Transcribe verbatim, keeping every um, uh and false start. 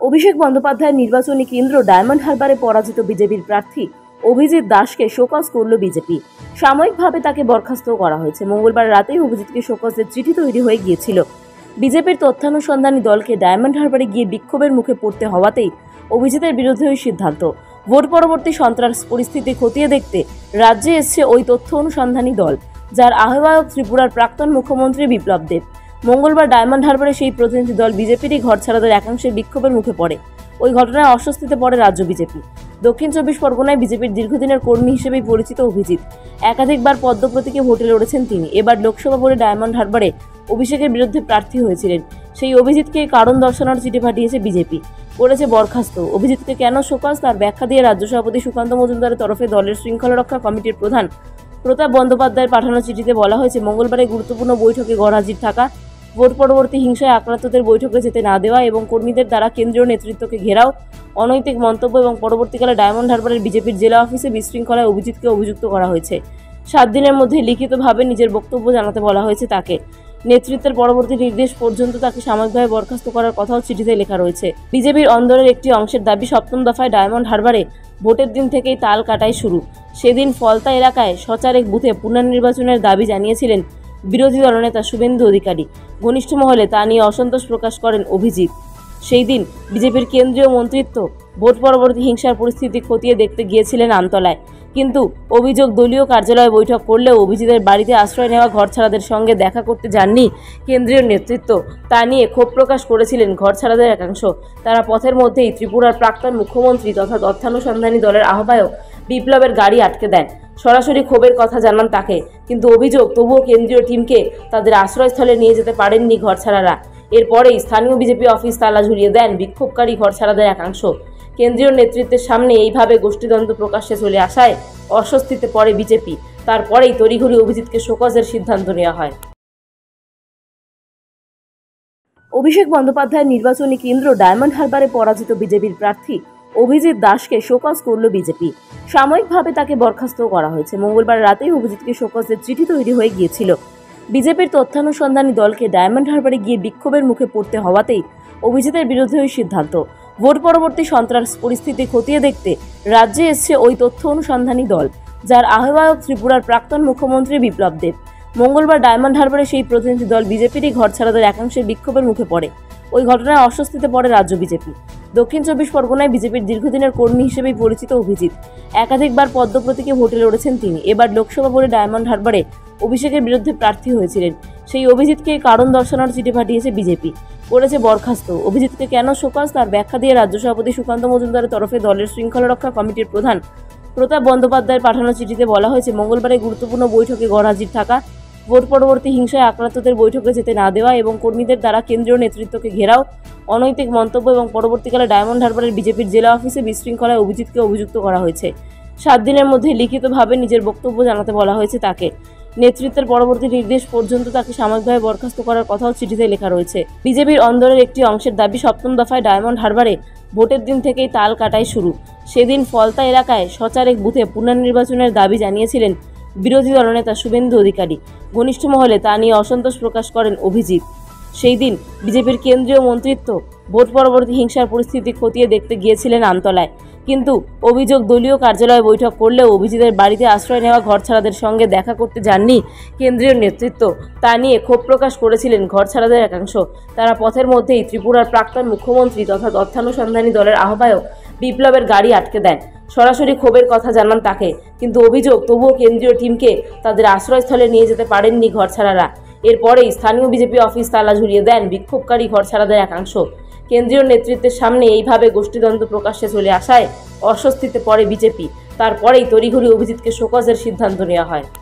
অভিষেক বন্দ্যোপাধ্যায়ের নির্বাচনী কেন্দ্র ডায়মন্ড হারবারে পরাজিত বিজেপির প্রার্থী অভিজিৎ দাসকে শোকজ করল বিজেপি। সাময়িকভাবে তাকে বরখাস্ত করা হয়েছে। মঙ্গলবার রাতেই অভিজিৎকে শোকজের চিঠি তৈরি হয়ে গিয়েছিল। বিজেপির তথ্যানুসন্ধানী দলকে ডায়মন্ড হারবারে গিয়ে বিক্ষোভের মুখে পড়তে হওয়াতেই অভিজিতের বিরুদ্ধে ওই সিদ্ধান্ত। ভোট পরবর্তী সন্ত্রাস পরিস্থিতি খতিয়ে দেখতে রাজ্যে এসছে ওই তথ্য অনুসন্ধানী দল, যার আহ্বায়ক ত্রিপুরার প্রাক্তন মুখ্যমন্ত্রী বিপ্লব দেব। মঙ্গলবার ডায়মন্ড হারবারে সেই প্রতিনিধি দল বিজেপিরই ঘরছাড়াদের একাংশের বিক্ষোভের মুখে পড়ে। ওই ঘটনায় অস্বস্তিতে পড়ে রাজ্য বিজেপি। দক্ষিণ চব্বিশ পরগনায় বিজেপির দীর্ঘদিনের কর্মী হিসেবেই পরিচিত অভিজিৎ। একাধিকবার পদ্ম প্রতীকে ভোটে লড়েছেন তিনি। এবার লোকসভা ভোটে ডায়মন্ড হারবারে অভিষেকের বিরুদ্ধে প্রার্থী হয়েছিলেন। সেই অভিজিৎকে কারণ দর্শানোর চিঠি পাঠিয়েছে বিজেপি, করেছে বরখাস্ত। অভিজিৎকে কেন শোকজ তার ব্যাখ্যা দিয়ে রাজ্য সভাপতি সুকান্ত মজুমদারের তরফে দলের শৃঙ্খলা রক্ষা কমিটির প্রধান প্রতাপ বন্দ্যোপাধ্যায়ের পাঠানো চিঠিতে বলা হয়েছে, মঙ্গলবারে গুরুত্বপূর্ণ বৈঠকে গড়হাজির থাকা, ভোট পরবর্তী হিংসায় আক্রান্তদের বৈঠকে যেতে না দেওয়া এবং কর্মীদের দ্বারা কেন্দ্রীয় নেতৃত্বকে ঘেরাও, অনৈতিক মন্তব্য এবং পরবর্তীকালে ডায়মন্ড হারবারের বিজেপির জেলা অফিসে বিশৃঙ্খলায় অভিজিৎকে অভিযুক্ত করা হয়েছে। সাত দিনের মধ্যে লিখিতভাবে নিজের বক্তব্য জানাতে বলা হয়েছে তাকে। নেতৃত্বের পরবর্তী নির্দেশ পর্যন্ত তাকে সাময়িকভাবে বরখাস্ত করার কথাও চিঠিতে লেখা রয়েছে। বিজেপির অন্দরের একটি অংশের দাবি, সপ্তম দফায় ডায়মন্ড হারবারে ভোটের দিন থেকেই তাল কাটাই শুরু। সেদিন ফলতা এলাকায় সচারেক বুথে পুনর্নির্বাচনের দাবি জানিয়েছিলেন বিরোধী দলনেতা শুভেন্দু অধিকারী। ঘনিষ্ঠ মহলে তা নিয়ে অসন্তোষ প্রকাশ করেন অভিজিৎ। সেই দিন বিজেপির কেন্দ্রীয় মন্ত্রিত্ব ভোট পরবর্তী হিংসার পরিস্থিতি খতিয়ে দেখতে গিয়েছিলেন আমতলায়। কিন্তু অভিযোগ, দলীয় কার্যালয়ে বৈঠক করলেও অভিজিতের বাড়িতে আশ্রয় নেওয়া ঘরছাড়াদের সঙ্গে দেখা করতে যাননি কেন্দ্রীয় নেতৃত্ব। তা নিয়ে ক্ষোভ প্রকাশ করেছিলেন ঘরছাড়াদের একাংশ। তারা পথের মধ্যেই ত্রিপুরার প্রাক্তন মুখ্যমন্ত্রী তথা তথ্যানুসন্ধানী দলের আহ্বায়ক বিপ্লবের গাড়ি আটকে দেন। সরাসরি ক্ষোভের কথা জানান তাকে, কিন্তু অভিযোগ, তবুও কেন্দ্রীয় টিমকে তাদের আশ্রয়স্থলে নিয়ে যেতে পারেননি ঘরছাড়ারা। এরপরেই স্থানীয় বিজেপি অফিস তালা ঝুলিয়ে দেন বিক্ষোভকারী ঘরছাড়াদের একাংশ। কেন্দ্রীয় নেতৃত্বের সামনে এইভাবে গোষ্ঠীদ্বন্দ্ব প্রকাশ্যে চলে আসায় অস্বস্তিতে পড়ে বিজেপি। তারপরেই তড়িঘড়ি অভিজিৎকে শোকজের সিদ্ধান্ত নেওয়া হয়। অভিষেক বন্দ্যোপাধ্যায়ের নির্বাচনী কেন্দ্র ডায়মন্ড হারবারে পরাজিত বিজেপির প্রার্থী অভিজিৎ দাসকে শোকজ করল বিজেপি। সাময়িকভাবে তাকে বরখাস্ত করা হয়েছে। মঙ্গলবার রাতেই অভিজিৎকে শোকজের চিঠি তৈরি হয়ে গিয়েছিল। বিজেপির তথ্যানুসন্ধানী দলকে ডায়মন্ড হারবারে গিয়ে বিক্ষোভের মুখে পড়তে হওয়াতেই অভিজিতের বিরুদ্ধে ওই সিদ্ধান্ত। ভোট পরবর্তী সন্ত্রাস পরিস্থিতি খতিয়ে দেখতে রাজ্যে এসছে ওই তথ্য অনুসন্ধানী দল, যার আহ্বায়ক ত্রিপুরার প্রাক্তন মুখ্যমন্ত্রী বিপ্লব দেব। মঙ্গলবার ডায়মন্ড হারবারে সেই প্রতিনিধি দল বিজেপিরই ঘরছাড়াদের একাংশের বিক্ষোভের মুখে পড়ে। ওই ঘটনায় অস্বস্তিতে পড়ে রাজ্য বিজেপি। দক্ষিণ চব্বিশ পরগনায় বিজেপির দীর্ঘদিনের কর্মী হিসেবেই পরিচিত অভিজিৎ। একাধিকবার পদ্ম প্রতীকে ভোটে লড়েছেন তিনি। এবার লোকসভা ভোটে ডায়মন্ড হারবারে অভিষেকের বিরুদ্ধে প্রার্থী হয়েছিলেন। সেই অভিজিৎকে কারণ দর্শানোর চিঠি পাঠিয়েছে বিজেপি, করেছে বরখাস্ত। অভিজিৎকে কেন শোকজ তার ব্যাখ্যা দিয়ে রাজ্য সভাপতি সুকান্ত মজুমদারের তরফে দলের শৃঙ্খলা রক্ষা কমিটির প্রধান প্রতাপ বন্দ্যোপাধ্যায়ের পাঠানো চিঠিতে বলা হয়েছে, মঙ্গলবারে গুরুত্বপূর্ণ বৈঠকে গড়হাজির থাকা, ভোট পরবর্তী হিংসায় আক্রান্তদের বৈঠকে যেতে না দেওয়া এবং কর্মীদের দ্বারা কেন্দ্রীয় নেতৃত্বকে ঘেরাও, অনৈতিক মন্তব্য এবং পরবর্তীকালে ডায়মন্ড হারবারের বিজেপির জেলা অফিসে বিশৃঙ্খলায় অভিজিৎকে অভিযুক্ত করা হয়েছে। সাত দিনের মধ্যে লিখিতভাবে নিজের বক্তব্য জানাতে বলা হয়েছে তাকে। নেতৃত্বের পরবর্তী নির্দেশ পর্যন্ত তাকে সাময়িকভাবে বরখাস্ত করার কথাও চিঠিতে লেখা রয়েছে। বিজেপির অন্দরের একটি অংশের দাবি, সপ্তম দফায় ডায়মন্ড হারবারে ভোটের দিন থেকেই তাল কাটাই শুরু। সেদিন ফলতা এলাকায় সচারেক বুথে পুনর্নির্বাচনের দাবি জানিয়েছিলেন বিরোধী দলনেতা শুভেন্দু অধিকারী। ঘনিষ্ঠ মহলে তা নিয়ে অসন্তোষ প্রকাশ করেন অভিজিৎ। সেই দিন বিজেপির কেন্দ্রীয় মন্ত্রিত্ব ভোট পরবর্তী হিংসার পরিস্থিতি খতিয়ে দেখতে গিয়েছিলেন আমতলায়। কিন্তু অভিযোগ, দলীয় কার্যালয়ে বৈঠক করলেও অভিজিতের বাড়িতে আশ্রয় নেওয়া ঘরছাড়াদের সঙ্গে দেখা করতে যাননি কেন্দ্রীয় নেতৃত্ব। তা নিয়ে ক্ষোভ প্রকাশ করেছিলেন ঘরছাড়াদের একাংশ। তারা পথের মধ্যেই ত্রিপুরার প্রাক্তন মুখ্যমন্ত্রী তথা তথ্যানুসন্ধানী দলের আহ্বায়ক বিপ্লবের গাড়ি আটকে দেন। সরাসরি ক্ষোভের কথা জানান তাকে, কিন্তু অভিযোগ, তবুও কেন্দ্রীয় টিমকে তাদের আশ্রয়স্থলে নিয়ে যেতে পারেননি ঘরছাড়ারা। এরপরেই স্থানীয় বিজেপি অফিস তালা ঝুলিয়ে দেন বিক্ষোভকারী ঘরছাড়াদের একাংশ। কেন্দ্রীয় নেতৃত্বের সামনে এইভাবে গোষ্ঠীদ্বন্দ্ব প্রকাশ্যে চলে আসায় অস্বস্তিতে পড়ে বিজেপি। তারপরেই তড়িঘড়ি অভিজিৎকে শোকজের সিদ্ধান্ত নেওয়া হয়।